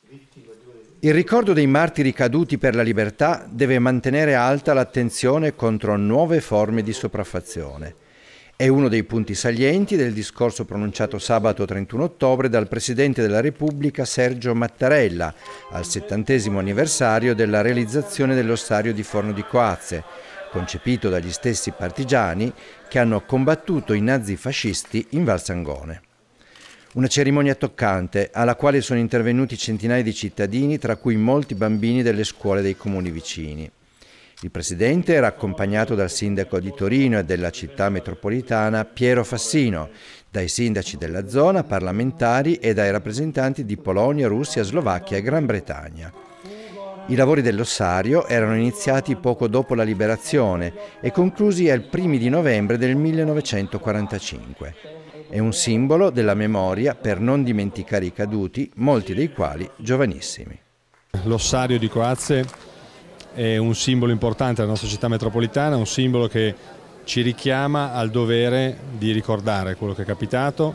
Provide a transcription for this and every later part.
Il ricordo dei martiri caduti per la libertà deve mantenere alta l'attenzione contro nuove forme di sopraffazione. È uno dei punti salienti del discorso pronunciato sabato 31 ottobre dal Presidente della Repubblica Sergio Mattarella al 70° anniversario della realizzazione dell'ossario di Forno di Coazze, concepito dagli stessi partigiani che hanno combattuto i nazifascisti in Val Sangone. Una cerimonia toccante alla quale sono intervenuti centinaia di cittadini, tra cui molti bambini delle scuole dei comuni vicini. Il Presidente era accompagnato dal Sindaco di Torino e della città metropolitana Piero Fassino, dai sindaci della zona, parlamentari e dai rappresentanti di Polonia, Russia, Slovacchia e Gran Bretagna. I lavori dell'ossario erano iniziati poco dopo la liberazione e conclusi ai primi di novembre del 1945. È un simbolo della memoria per non dimenticare i caduti, molti dei quali giovanissimi. L'ossario di Coazze è un simbolo importante della nostra città metropolitana, un simbolo che ci richiama al dovere di ricordare quello che è capitato.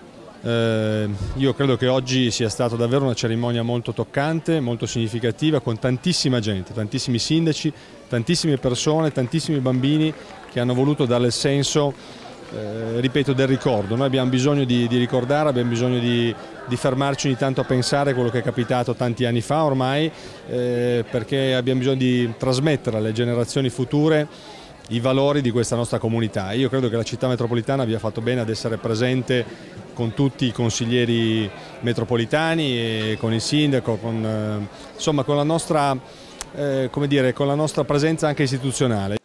Io credo che oggi sia stata davvero una cerimonia molto toccante, molto significativa, con tantissima gente, tantissimi sindaci, tantissime persone, tantissimi bambini che hanno voluto dare il senso, ripeto, del ricordo. Noi abbiamo bisogno di ricordare, abbiamo bisogno di fermarci ogni tanto a pensare a quello che è capitato tanti anni fa ormai, perché abbiamo bisogno di trasmettere alle generazioni future i valori di questa nostra comunità. Io credo che la città metropolitana abbia fatto bene ad essere presente con tutti i consiglieri metropolitani e con il sindaco, insomma con la nostra, come dire, con la nostra presenza anche istituzionale.